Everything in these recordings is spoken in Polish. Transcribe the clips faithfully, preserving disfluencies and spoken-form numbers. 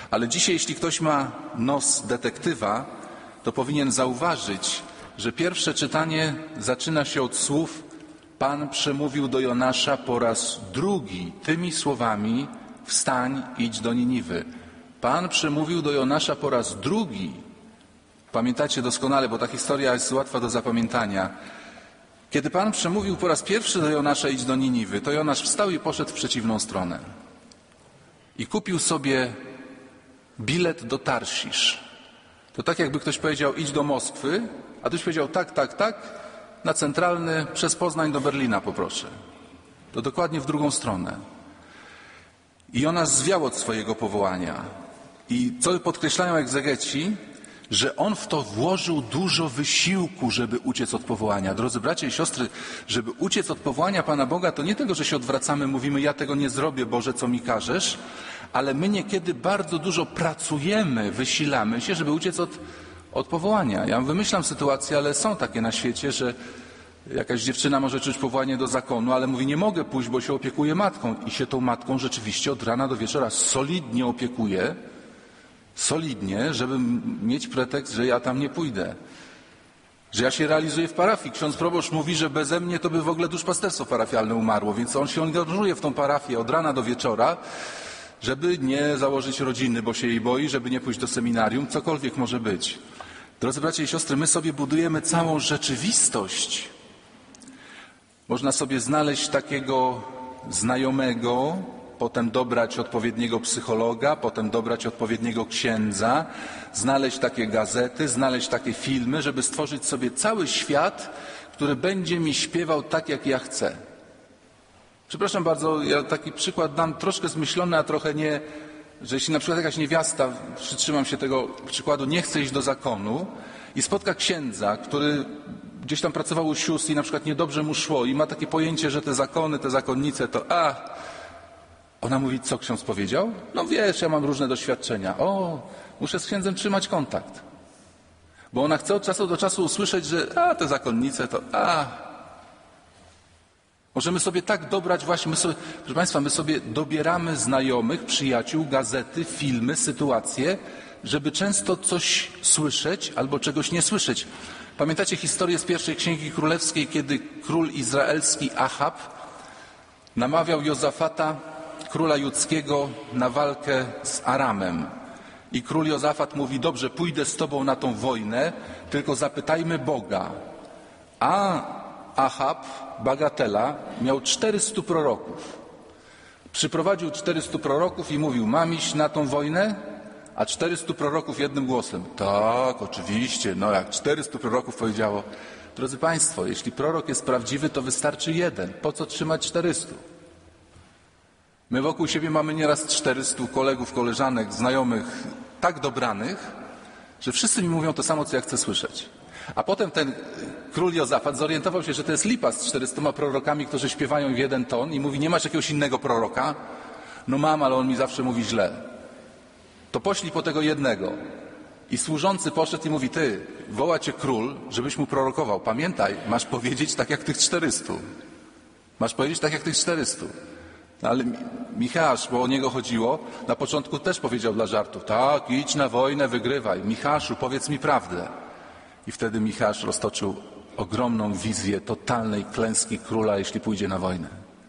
Ale dzisiaj, jeśli ktoś ma nos detektywa, to powinien zauważyć, że pierwsze czytanie zaczyna się od słów: Pan przemówił do Jonasza po raz drugi tymi słowami: wstań, idź do Niniwy. Pan przemówił do Jonasza po raz drugi. Pamiętacie doskonale, bo ta historia jest łatwa do zapamiętania. Kiedy Pan przemówił po raz pierwszy do Jonasza: idź do Niniwy, to Jonasz wstał i poszedł w przeciwną stronę. I kupił sobie bilet do Tarsisz. To tak, jakby ktoś powiedział: idź do Moskwy, a ktoś powiedział: tak, tak, tak, na centralny przez Poznań do Berlina poproszę. To dokładnie w drugą stronę. I Jonasz zwiał od swojego powołania. I co podkreślają egzegeci, że on w to włożył dużo wysiłku, żeby uciec od powołania. Drodzy bracia i siostry, żeby uciec od powołania Pana Boga, to nie tego, że się odwracamy, mówimy: ja tego nie zrobię, Boże, co mi każesz, ale my niekiedy bardzo dużo pracujemy, wysilamy się, żeby uciec od, od powołania. Ja wymyślam sytuację, ale są takie na świecie, że jakaś dziewczyna może czuć powołanie do zakonu, ale mówi: nie mogę pójść, bo się opiekuję matką. I się tą matką rzeczywiście od rana do wieczora solidnie opiekuje, solidnie, żeby mieć pretekst, że ja tam nie pójdę. Że ja się realizuję w parafii. Ksiądz proboszcz mówi, że beze mnie to by w ogóle duszpasterstwo parafialne umarło, więc on się angażuje w tą parafię od rana do wieczora, żeby nie założyć rodziny, bo się jej boi, żeby nie pójść do seminarium, cokolwiek może być. Drodzy bracia i siostry, my sobie budujemy całą rzeczywistość. Można sobie znaleźć takiego znajomego, potem dobrać odpowiedniego psychologa, potem dobrać odpowiedniego księdza, znaleźć takie gazety, znaleźć takie filmy, żeby stworzyć sobie cały świat, który będzie mi śpiewał tak, jak ja chcę. Przepraszam bardzo, ja taki przykład dam troszkę zmyślony, a trochę nie, że jeśli na przykład jakaś niewiasta, przytrzymam się tego przykładu, nie chce iść do zakonu i spotka księdza, który gdzieś tam pracował u sióstr i na przykład niedobrze mu szło i ma takie pojęcie, że te zakony, te zakonnice to a... Ona mówi: co ksiądz powiedział? No wiesz, ja mam różne doświadczenia. O, muszę z księdzem trzymać kontakt. Bo ona chce od czasu do czasu usłyszeć, że a, te zakonnice to a... Możemy sobie tak dobrać właśnie, my sobie, proszę Państwa, my sobie dobieramy znajomych, przyjaciół, gazety, filmy, sytuacje, żeby często coś słyszeć albo czegoś nie słyszeć. Pamiętacie historię z pierwszej Księgi Królewskiej, kiedy król izraelski Achab namawiał Jozafata, króla judzkiego, na walkę z Aramem. I król Jozafat mówi: dobrze, pójdę z tobą na tą wojnę, tylko zapytajmy Boga. A Achab, bagatela, miał czterystu proroków. Przyprowadził czterystu proroków i mówił: mam iść na tą wojnę? A czterystu proroków jednym głosem: tak, oczywiście. No jak czterystu proroków powiedziało. Drodzy Państwo, jeśli prorok jest prawdziwy, to wystarczy jeden. Po co trzymać czterystu? My wokół siebie mamy nieraz czterystu kolegów, koleżanek, znajomych tak dobranych, że wszyscy mi mówią to samo, co ja chcę słyszeć. A potem ten król Jozafat zorientował się, że to jest lipa z czterystoma prorokami, którzy śpiewają w jeden ton i mówi: nie masz jakiegoś innego proroka? No mam, ale on mi zawsze mówi źle. To poślij po tego jednego. I służący poszedł i mówi: ty, woła cię król, żebyś mu prorokował. Pamiętaj, masz powiedzieć tak jak tych czterystu. Masz powiedzieć tak jak tych czterystu. No ale Michał, bo o niego chodziło, na początku też powiedział dla żartów: tak, idź na wojnę, wygrywaj. Michaszu, powiedz mi prawdę. I wtedy Michał roztoczył ogromną wizję totalnej klęski króla, jeśli pójdzie na wojnę.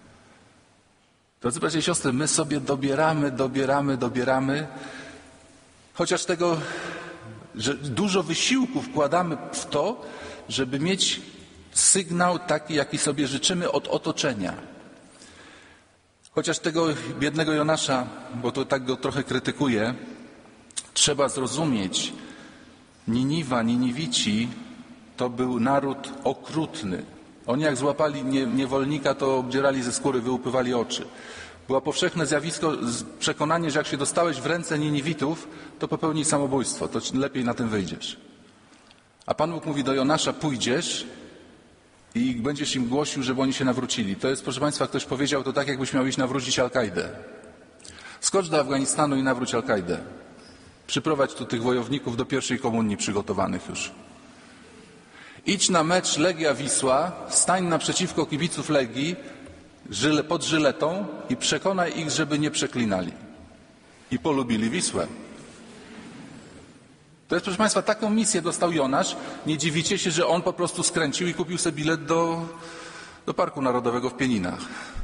Drodzy bracia i siostry, my sobie dobieramy, dobieramy, dobieramy, chociaż tego, że dużo wysiłku wkładamy w to, żeby mieć sygnał taki, jaki sobie życzymy od otoczenia. Chociaż tego biednego Jonasza, bo to tak go trochę krytykuję, trzeba zrozumieć: Niniwa, Niniwici to był naród okrutny. Oni jak złapali niewolnika, to obdzierali ze skóry, wyłupywali oczy. Było powszechne zjawisko, przekonanie, że jak się dostałeś w ręce Niniwitów, to popełnij samobójstwo, to lepiej na tym wyjdziesz. A Pan Bóg mówi do Jonasza: pójdziesz i będziesz im głosił, żeby oni się nawrócili. To jest, proszę Państwa, ktoś powiedział to tak, jakbyś miał iść nawrócić Al-Kaidę. Skocz do Afganistanu i nawróć Al-Kaidę. Przyprowadź tu tych wojowników do pierwszej komunii przygotowanych już. Idź na mecz Legia Wisła, stań naprzeciwko kibiców Legii pod żyletą i przekonaj ich, żeby nie przeklinali. i polubili Wisłę. To jest, proszę Państwa, taką misję dostał Jonasz. Nie dziwicie się, że on po prostu skręcił i kupił sobie bilet do, do Parku Narodowego w Pieninach.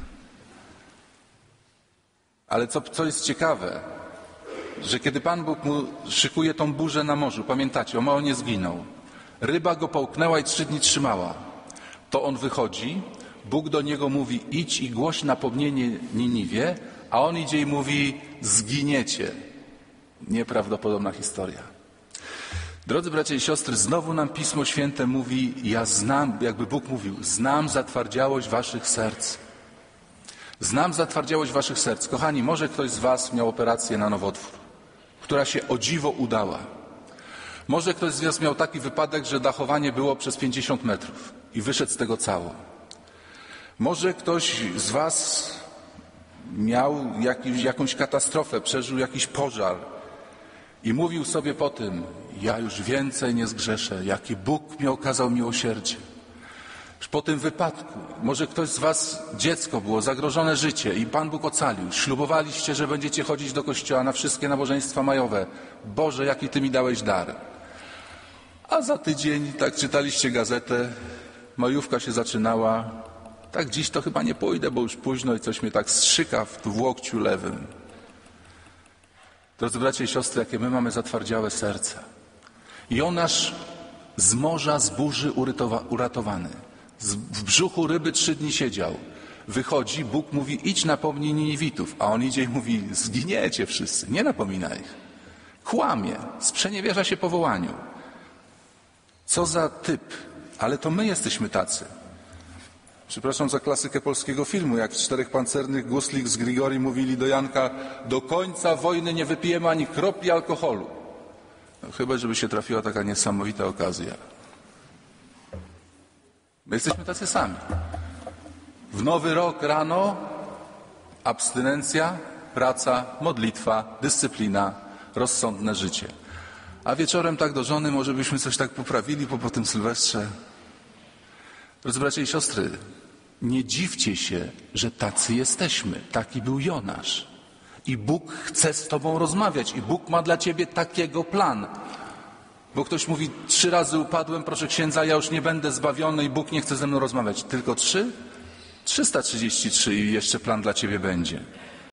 Ale co, co jest ciekawe, że kiedy Pan Bóg mu szykuje tą burzę na morzu, pamiętacie, o mało nie zginął, ryba go połknęła i trzy dni trzymała, to on wychodzi, Bóg do niego mówi: idź i głoś napomnienie Niniwie, a on idzie i mówi: zginiecie. Nieprawdopodobna historia. Drodzy bracia i siostry, znowu nam Pismo Święte mówi, ja znam, jakby Bóg mówił, znam zatwardziałość waszych serc. Znam zatwardziałość waszych serc. Kochani, może ktoś z was miał operację na nowotwór, która się o dziwo udała. Może ktoś z was miał taki wypadek, że dachowanie było przez pięćdziesiąt metrów i wyszedł z tego cało. Może ktoś z was miał jakiś, jakąś katastrofę, przeżył jakiś pożar i mówił sobie po tym: ja już więcej nie zgrzeszę, jaki Bóg mi okazał miłosierdzie. Po tym wypadku, może ktoś z was, dziecko było, zagrożone życie i Pan Bóg ocalił. Ślubowaliście, że będziecie chodzić do kościoła na wszystkie nabożeństwa majowe. Boże, jaki Ty mi dałeś dar. A za tydzień, tak czytaliście gazetę, majówka się zaczynała. Tak dziś to chyba nie pójdę, bo już późno i coś mnie tak strzyka w, w łokciu lewym. Drodzy bracia i siostry, jakie my mamy zatwardziałe serca. Jonasz z morza, z burzy uratowany. W brzuchu ryby trzy dni siedział. Wychodzi, Bóg mówi: idź napomnij Niniwitów. A on idzie i mówi: zginiecie wszyscy, nie napomina ich. Kłamie, sprzeniewierza się powołaniu. Co za typ. Ale to my jesteśmy tacy. Przepraszam za klasykę polskiego filmu, jak w Czterech Pancernych Guslik z Grigori mówili do Janka: do końca wojny nie wypijemy ani kropli alkoholu. No, chyba, żeby się trafiła taka niesamowita okazja. My jesteśmy tacy sami. W nowy rok rano abstynencja, praca, modlitwa, dyscyplina, rozsądne życie. A wieczorem tak do żony może byśmy coś tak poprawili po, po tym Sylwestrze. Drodzy bracia i siostry, nie dziwcie się, że tacy jesteśmy. Taki był Jonasz. I Bóg chce z tobą rozmawiać. I Bóg ma dla ciebie takiego plan. Bo ktoś mówi: trzy razy upadłem, proszę księdza, ja już nie będę zbawiony i Bóg nie chce ze mną rozmawiać. Tylko trzy? trzysta trzydzieści trzy i jeszcze plan dla ciebie będzie.